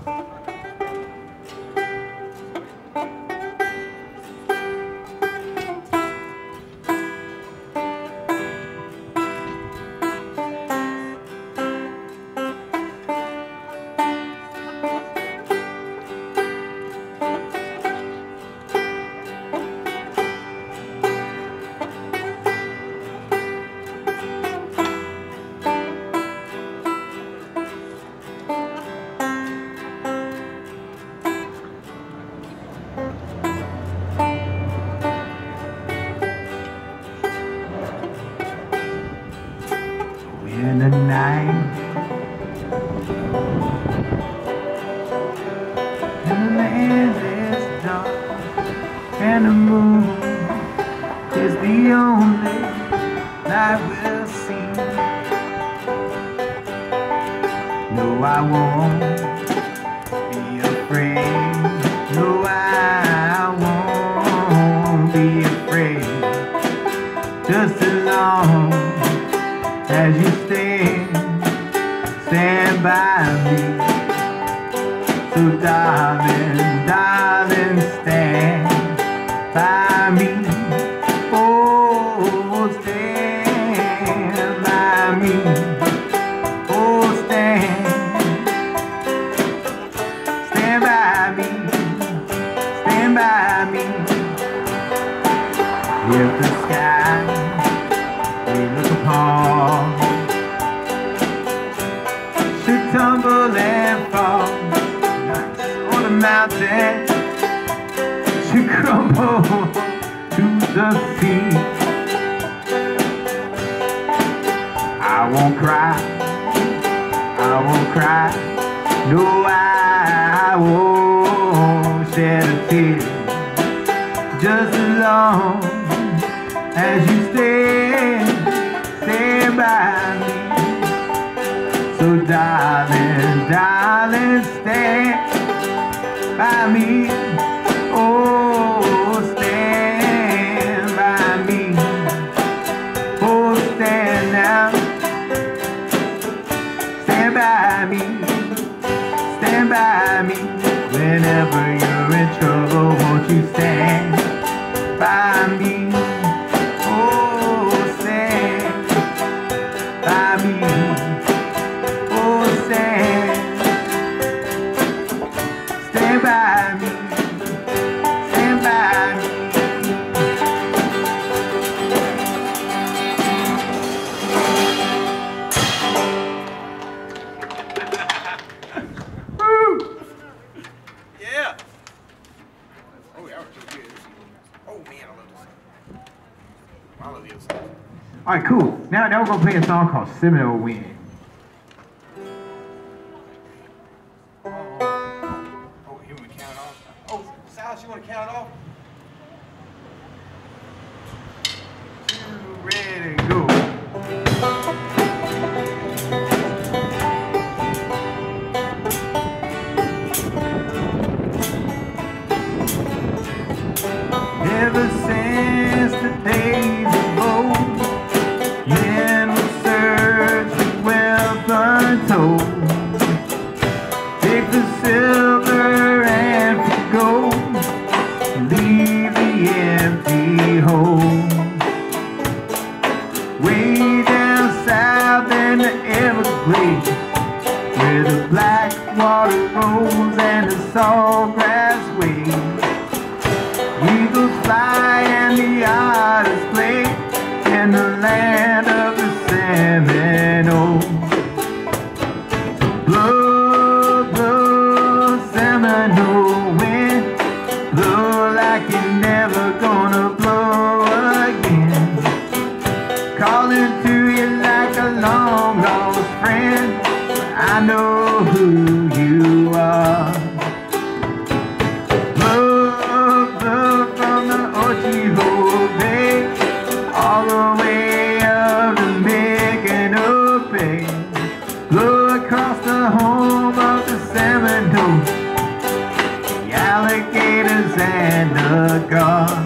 In the night, and the land is dark, and the moon is the only light we'll see. No, I won't be afraid. No, I won't be afraid. Just as long as you stand by me. So darling, darling, stand by me. Oh, stand by me. Oh, stand by me. Stand by me. If the sky we look upon should tumble and fall, on the mountain should crumble to the sea, I won't cry, I won't cry, no, I won't shed a tear, just as long as you stand by me. So darling, darling, stand by me. Oh, stand by me. Oh, stand now. Stand by me. Stand by me. Whenever you're in trouble, won't you stand by me? Stand by me, stand by me. Woo! Yeah. Oh, yeah, we're too good. Oh man, I love this song. I love this song. All right, cool. Now we're gonna play a song called Seminole Wind. You want to count it off? 2, ready, go. Ever since the days of old, men will search for wealth untold. Take the silver and for gold, leave the empty hole. Way down south in the Everglades, where the black water rolls and the salt grass waves, eagles fly and the otters play in the land of the Seminole. Blow, blow, Seminole wind, blow like you're never gonna blow again, calling to you like a long lost friend. I know who you are. Blow, blow from the Ochiho Bay, all the way up to Micanopy Bay, blow across the home of the Seminole, the alligators and the guards.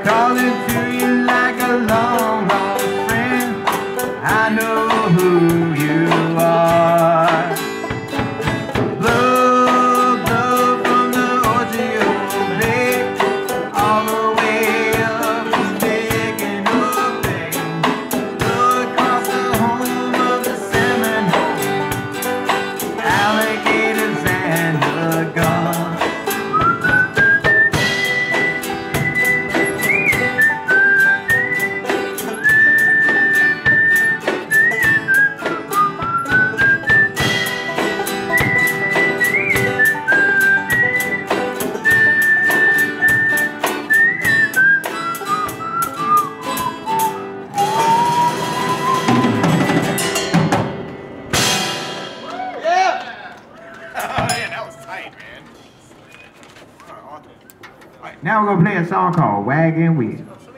calling to you like a long lost friend. I know who you are. Blow, blow from the Orgeo Bay, all the way up to Big Oak Bay. Blow across the home of the Seminole, alligators and a gun. Now we're gonna play a song called Wagon Wheel.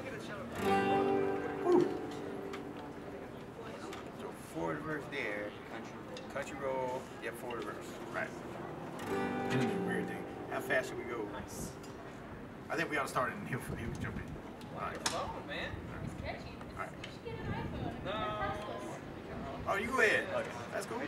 So forward verse there, country roll, yeah, forward verse, right. This is a weird thing. How fast should we go? Nice. I think we ought to start it and he'll jump in. All right. Phone, man. It's catchy. All right. You should get an iPhone. No. Oh, you go ahead. Okay. That's cool.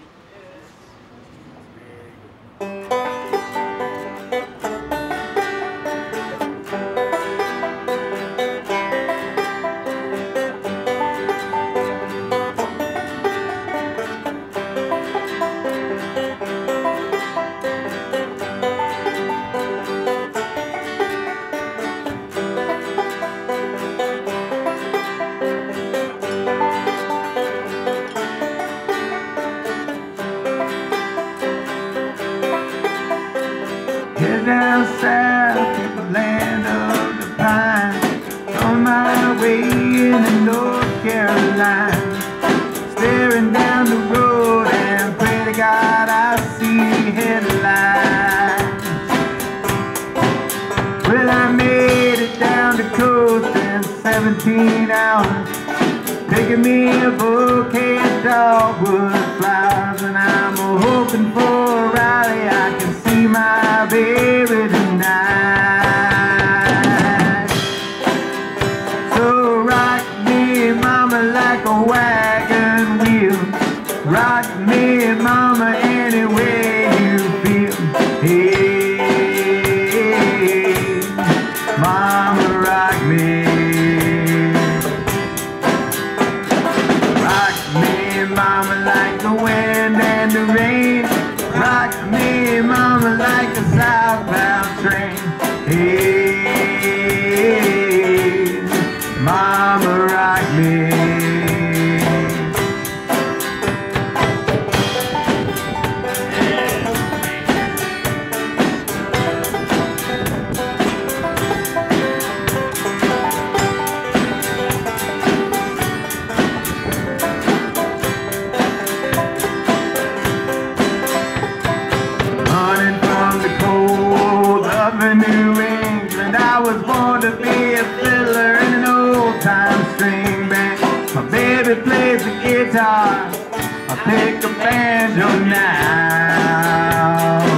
Head down south to the land of the pine, on my way into North Carolina, staring down the road and pray to God I see headlights. Well, I made it down the coast in 17 hours, picking me a bouquet of dogwood flowers, and I'm hoping for a rally I can see my baby tonight. So rock me, mama, like a wagon wheel. Rock me, mama, any way you feel. Hey, mama, rock me. Rock me, mama, like the wind and the rain. Rock me, mama, like a southbound train. Hey, mama, rock me. Running from the cold of New England, I was born to be a fiddler in an old-time string band. My baby plays the guitar, I pick a banjo now.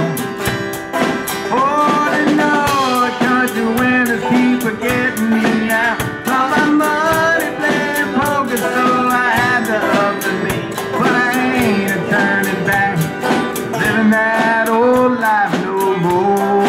Oh, they know the country winners keep forgetting me now. All my money playing poker, so I had to up the meat. But I ain't a turning back, living that old life no more.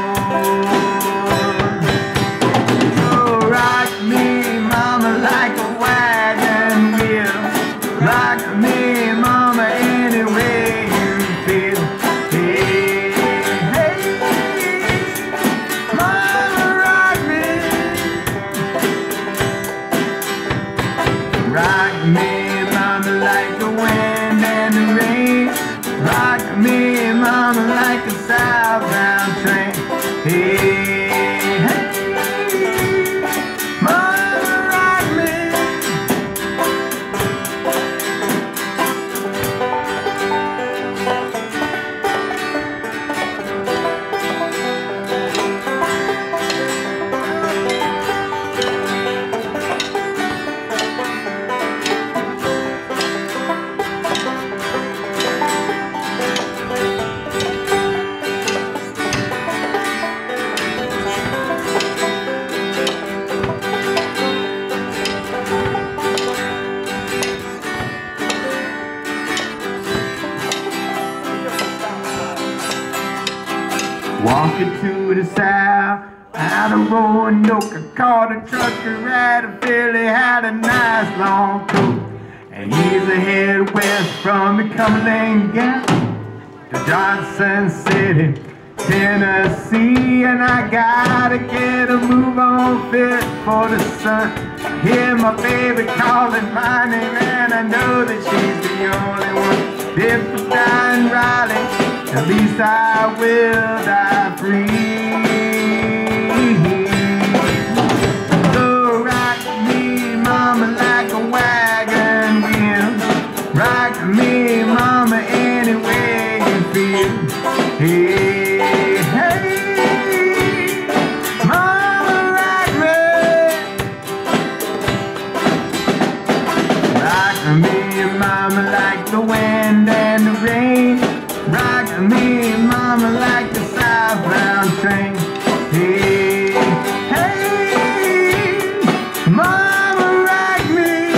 So rock me, mama, like a wagon wheel. Rock me, mama, any way you feel. Hey, hey, mama, rock me. Rock me, mama, like the wind and the rain. Rock me, mama, like a southbound train. Hey, hey, mama, rock me. it to the south. Out of Roanoke, I caught a trucker out of Philly, had a nice long coat. And he's headed west from the Cumberland Gap to Johnson City, Tennessee. And I gotta get a move on fit for the sun. I hear my baby calling my name, and I know that she's the only one. If I die in Raleigh, at least I will die free. So rock me, mama, like a wagon wheel. Rock me, mama, any way you feel. Hey, hey, mama, rock me. Rock me, mama, like the wind and the rain. Rock me, mama, like the southbound train. Hey, hey, mama, rock me.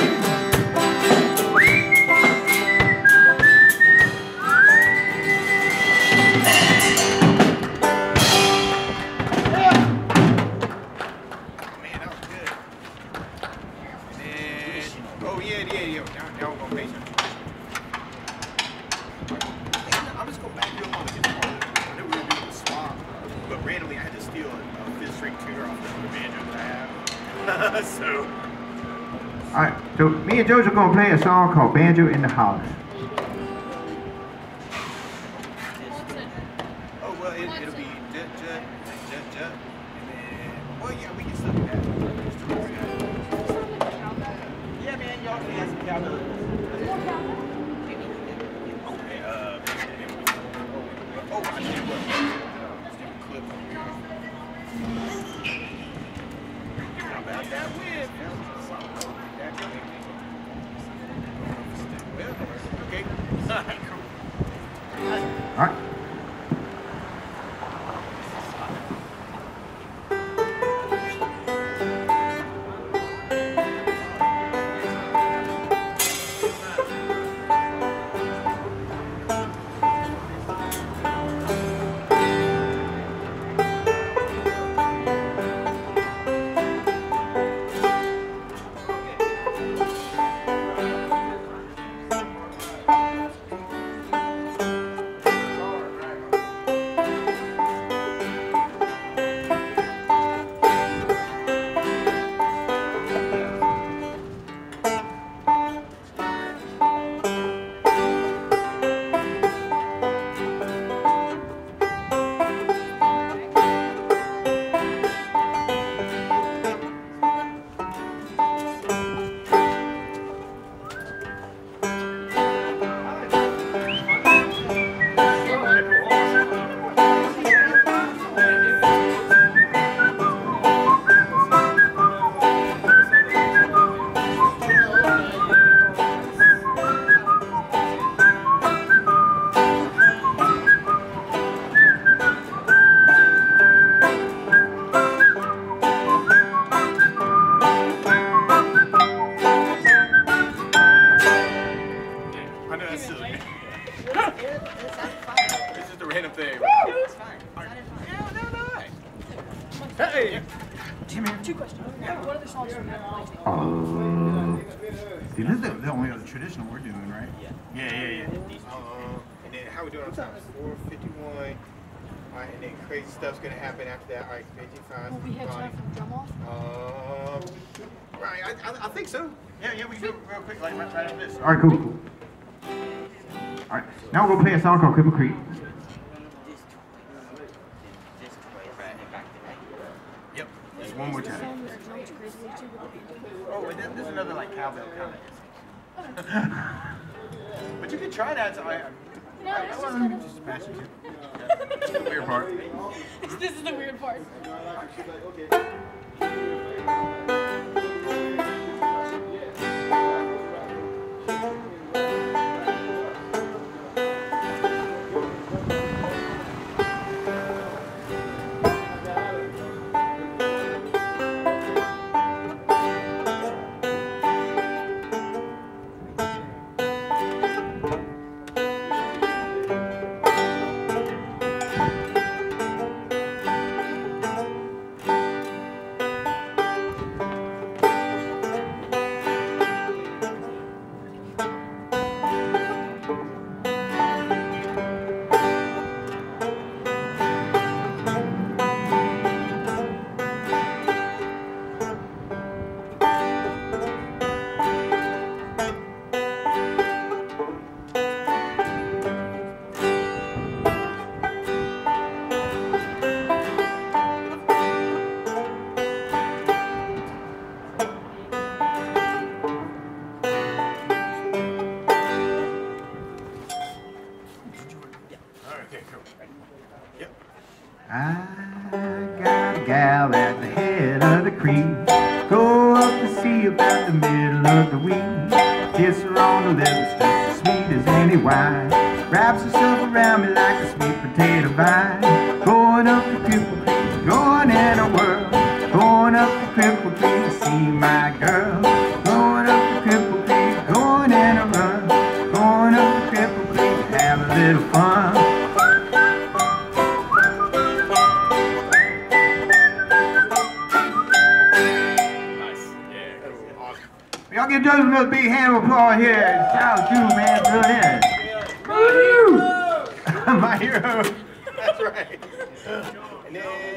Man, that was good. And then, oh yeah. Now we're gonna pay some. I'm just gonna back you up on the guitar. I know we were doing the swap, but randomly I had to steal a fifth string tuner off the banjo that I have. So. Alright, so me and Joe's are gonna play a song called Banjo in the House. Oh well, it'll be ja, and then. Well, yeah, we can still do that. Yeah, man, y'all can have some cowbell. Okay, oh, I tell you what. Clip on here. How about that win? Well, okay. Alright, cool. Alright. This is the random thing. It's fine. Hey! Two questions. What other songs from that playing? See, this is the only other traditional we're doing, right? Yeah. And then how we doing on time? 4:51. Alright, and then crazy stuff's gonna happen after that. Alright, 55. Will we have time for drum off? Right, I think so. Yeah, we can do it real quick, like right after this. Alright, cool. Alright, now we're gonna play a song called Cripple Creek. Yep, just one more time. Oh, and then there's another like cowbell kind of. But you can try that. So I just smash it. That's the weird part. This is the weird part. the middle of the week. Kiss her on the lips, just as sweet as any wine. Wraps herself around me like a sweet potato vine. Going up the Cripple Creek, going in a whirl. Going up the Cripple Creek to see my girl. Going up the Cripple Creek, going in a run. Going up the Cripple Creek to have a little fun. Y'all give Joseph another big hand of applause here. Shout out to you, man. Good in. Woo! My hero. That's right. And then